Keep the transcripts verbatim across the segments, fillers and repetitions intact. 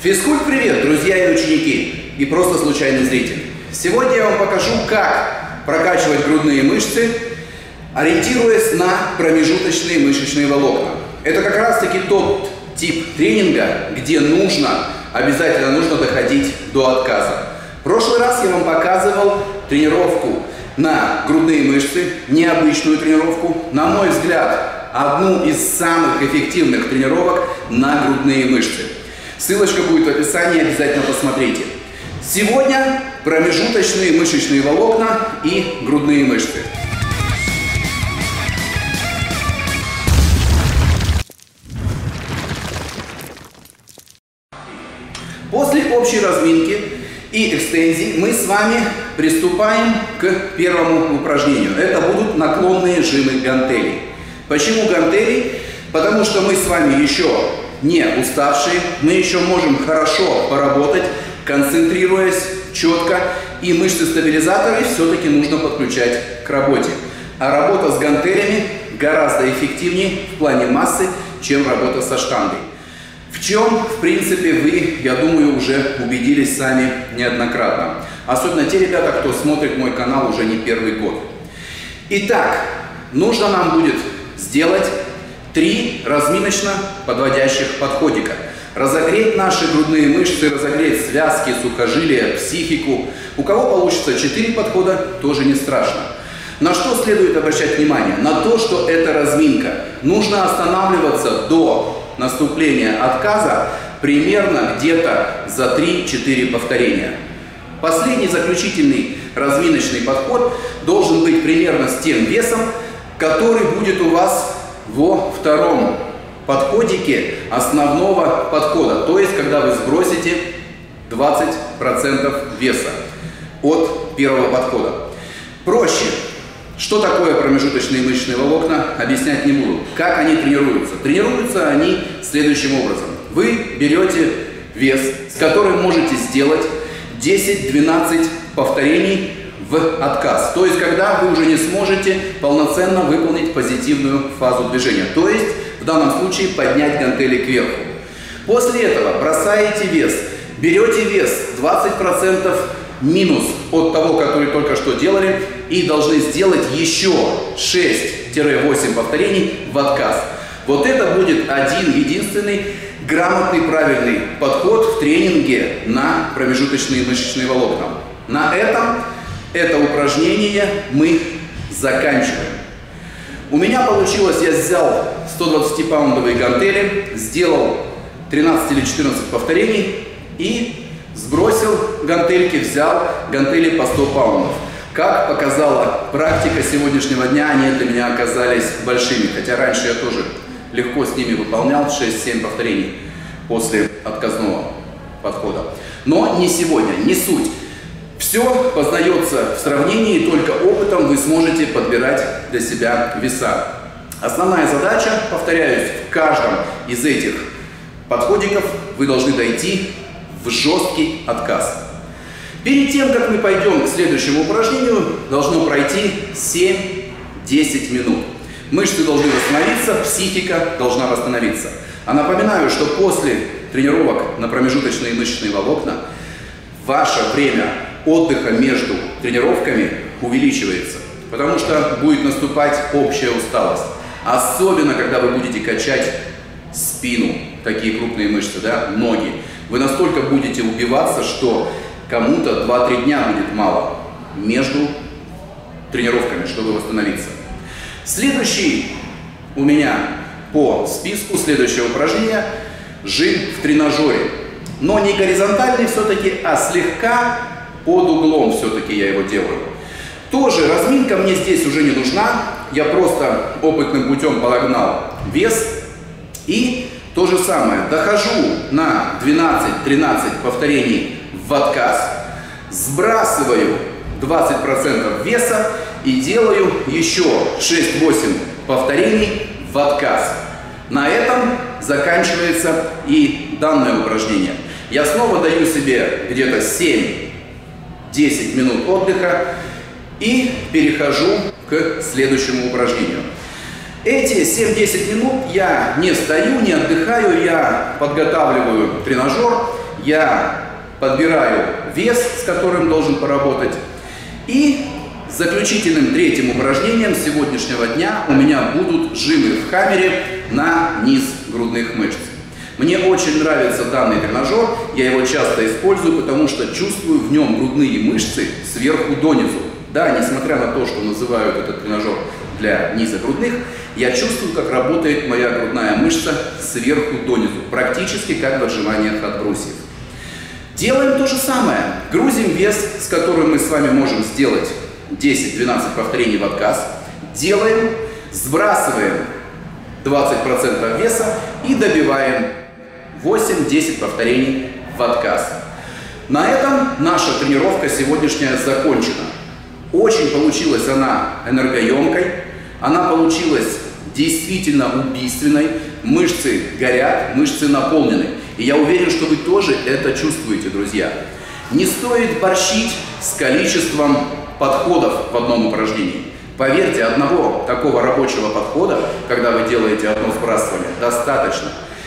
Физкульт-привет, друзья и ученики, и просто случайный зритель. Сегодня я вам покажу, как прокачивать грудные мышцы, ориентируясь на промежуточные мышечные волокна. Это как раз таки тот тип тренинга, где нужно, обязательно нужно доходить до отказа. В прошлый раз я вам показывал тренировку на грудные мышцы, необычную тренировку, на мой взгляд, одну из самых эффективных тренировок на грудные мышцы. Ссылочка будет в описании, обязательно посмотрите. Сегодня промежуточные мышечные волокна и грудные мышцы. После общей разминки и экстензий мы с вами приступаем к первому упражнению. Это будут наклонные жимы гантелей. Почему гантелей? Потому что мы с вами еще не уставшие, мы еще можем хорошо поработать, концентрируясь четко, и мышцы-стабилизаторы все-таки нужно подключать к работе. А работа с гантелями гораздо эффективнее в плане массы, чем работа со штангой. В чем, в принципе, вы, я думаю, уже убедились сами неоднократно. Особенно те ребята, кто смотрит мой канал уже не первый год. Итак, нужно нам будет сделать три разминочно-подводящих подходика. Разогреть наши грудные мышцы, разогреть связки, сухожилия, психику. У кого получится четыре подхода, тоже не страшно. На что следует обращать внимание? На то, что это разминка. Нужно останавливаться до наступления отказа примерно где-то за три-четыре повторения. Последний заключительный разминочный подход должен быть примерно с тем весом, который будет у вас во втором подходике основного подхода. То есть, когда вы сбросите двадцать процентов веса от первого подхода. Проще. Что такое промежуточные мышечные волокна, объяснять не буду. Как они тренируются? Тренируются они следующим образом. Вы берете вес, с которым можете сделать десять-двенадцать повторений в отказ. То есть, когда вы уже не сможете полноценно выполнить позитивную фазу движения. То есть, в данном случае, поднять гантели кверху. После этого бросаете вес. Берете вес двадцать процентов минус от того, который только что делали, и должны сделать еще шесть-восемь повторений в отказ. Вот это будет один единственный грамотный, правильный подход в тренинге на промежуточные мышечные волокна. На этом это упражнение мы заканчиваем. У меня получилось, я взял сто двадцатипаундовые гантели, сделал тринадцать или четырнадцать повторений и сбросил гантельки, взял гантели по сто паундов. Как показала практика сегодняшнего дня, они для меня оказались большими. Хотя раньше я тоже легко с ними выполнял шесть-семь повторений после отказного подхода. Но не сегодня, не суть. Все познается в сравнении, и только опытом вы сможете подбирать для себя веса. Основная задача, повторяюсь, в каждом из этих подходиков вы должны дойти в жесткий отказ. Перед тем, как мы пойдем к следующему упражнению, должно пройти семь-десять минут. Мышцы должны восстановиться, психика должна восстановиться. А напоминаю, что после тренировок на промежуточные мышечные волокна ваше время отдыха между тренировками увеличивается, потому что будет наступать общая усталость. Особенно, когда вы будете качать спину, такие крупные мышцы, да, ноги. Вы настолько будете убиваться, что кому-то два-три дня будет мало между тренировками, чтобы восстановиться. Следующий у меня по списку, следующее упражнение – жим в тренажере. Но не горизонтальный все-таки, а слегка под углом все-таки я его делаю. Тоже разминка мне здесь уже не нужна. Я просто опытным путем подогнал вес. И то же самое. Дохожу на двенадцать-тринадцать повторений в отказ. Сбрасываю двадцать процентов веса и делаю еще шесть-восемь повторений в отказ. На этом заканчивается и данное упражнение. Я снова даю себе где-то семь-десять минут отдыха и перехожу к следующему упражнению. Эти семь-десять минут я не стою, не отдыхаю, я подготавливаю тренажер я подбираю вес, с которым должен поработать. И заключительным третьим упражнением сегодняшнего дня у меня будут жимы в хаммере на низ грудных мышц. Мне очень нравится данный тренажер, я его часто использую, потому что чувствую в нем грудные мышцы сверху донизу. Да, несмотря на то, что называют этот тренажер для низа грудных, я чувствую, как работает моя грудная мышца сверху донизу, практически как в отжиманиях от брусьев. Делаем то же самое. Грузим вес, с которым мы с вами можем сделать десять-двенадцать повторений в отказ. Делаем, сбрасываем двадцать процентов веса и добиваем восемь-десять повторений в отказ. На этом наша тренировка сегодняшняя закончена. Очень получилась она энергоемкой, она получилась действительно убийственной. Мышцы горят, мышцы наполнены. И я уверен, что вы тоже это чувствуете, друзья. Не стоит борщить с количеством подходов в одном упражнении. Поверьте, одного такого рабочего подхода, когда вы делаете одно сбрасывание, достаточно.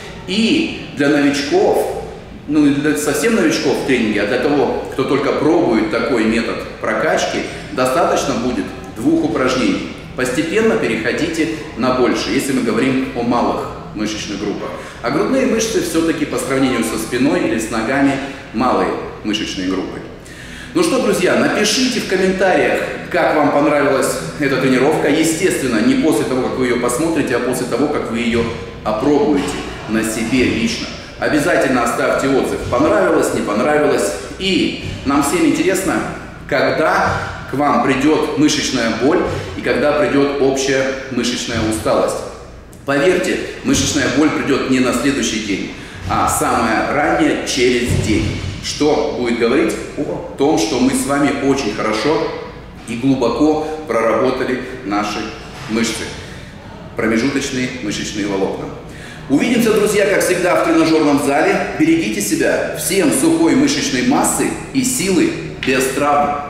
И для новичков, ну и для совсем новичков в тренинге, а для того, кто только пробует такой метод прокачки, достаточно будет двух упражнений. Постепенно переходите на больше, если мы говорим о малых мышечных группах. А грудные мышцы все-таки по сравнению со спиной или с ногами малые мышечные группы. Ну что, друзья, напишите в комментариях, как вам понравилась эта тренировка. Естественно, не после того, как вы ее посмотрите, а после того, как вы ее опробуете на себе лично. Обязательно оставьте отзыв, понравилось, не понравилось. И нам всем интересно, когда к вам придет мышечная боль и когда придет общая мышечная усталость. Поверьте, мышечная боль придет не на следующий день, а самое раннее через день. Что будет говорить о том, что мы с вами очень хорошо и глубоко проработали наши мышцы, промежуточные мышечные волокна. Увидимся, друзья, как всегда в тренажерном зале. Берегите себя. Всем сухой мышечной массы и силы без травм.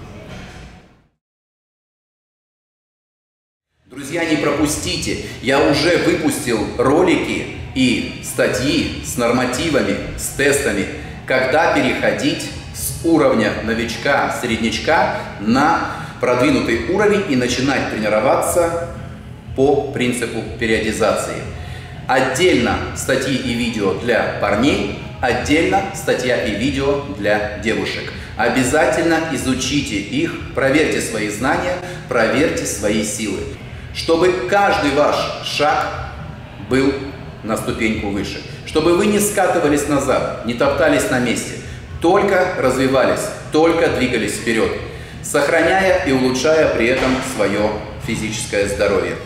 Друзья, не пропустите, я уже выпустил ролики и статьи с нормативами, с тестами, когда переходить с уровня новичка, среднячка на продвинутый уровень и начинать тренироваться по принципу периодизации. Отдельно статьи и видео для парней, отдельно статья и видео для девушек. Обязательно изучите их, проверьте свои знания, проверьте свои силы, чтобы каждый ваш шаг был на ступеньку выше, чтобы вы не скатывались назад, не топтались на месте, только развивались, только двигались вперед, сохраняя и улучшая при этом свое физическое здоровье.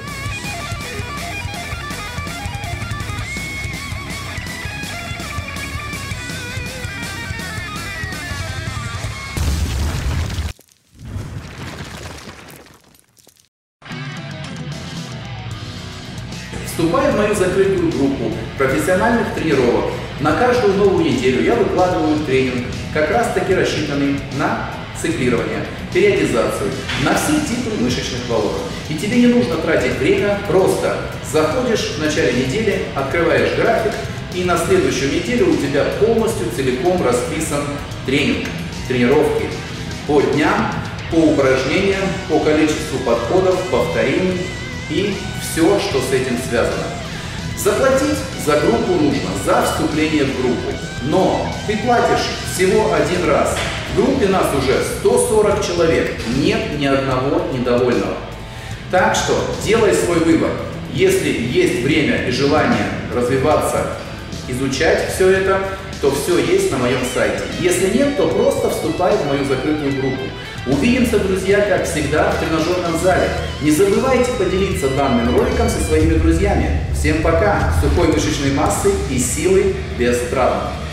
Вступая в мою закрытую группу профессиональных тренировок, на каждую новую неделю я выкладываю тренинг, как раз таки рассчитанный на циклирование, периодизацию, на все типы мышечных волокон. И тебе не нужно тратить время, просто заходишь в начале недели, открываешь график, и на следующую неделю у тебя полностью целиком расписан тренинг, тренировки по дням, по упражнениям, по количеству подходов, повторений и все, что с этим связано. Заплатить за группу нужно, за вступление в группу. Но ты платишь всего один раз. В группе нас уже сто сорок человек. Нет ни одного недовольного. Так что делай свой выбор. Если есть время и желание развиваться, изучать все это, то все есть на моем сайте. Если нет, то просто вступай в мою закрытую группу. Увидимся, друзья, как всегда, в тренажерном зале. Не забывайте поделиться данным роликом со своими друзьями. Всем пока! Сухой мышечной массы и силы без травм.